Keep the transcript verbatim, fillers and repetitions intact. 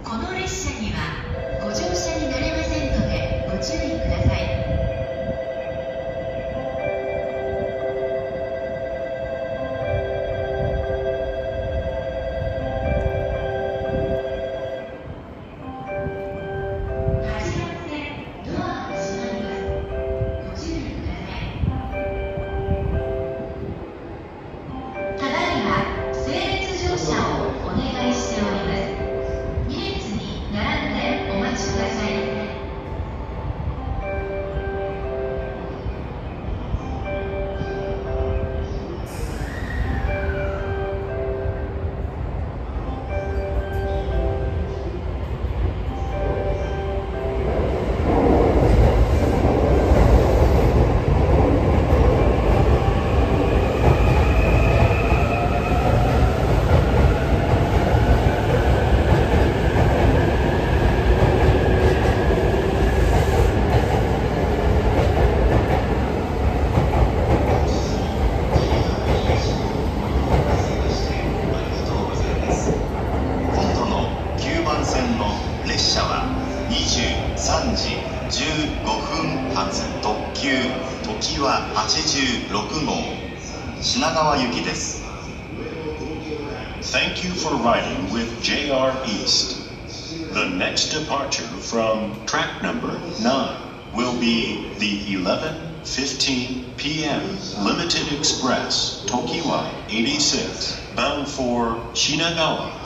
この列車にはご乗車になれませんのでご注意ください。 列車はにじゅうさんじじゅうごふん発特急ときわはちじゅうろくごう品川行きです。 Thank you for riding with J R East. The next departure from track number nine will be the eleven fifteen p m Limited Express Tokiwa eighty-six bound for Shinagawa.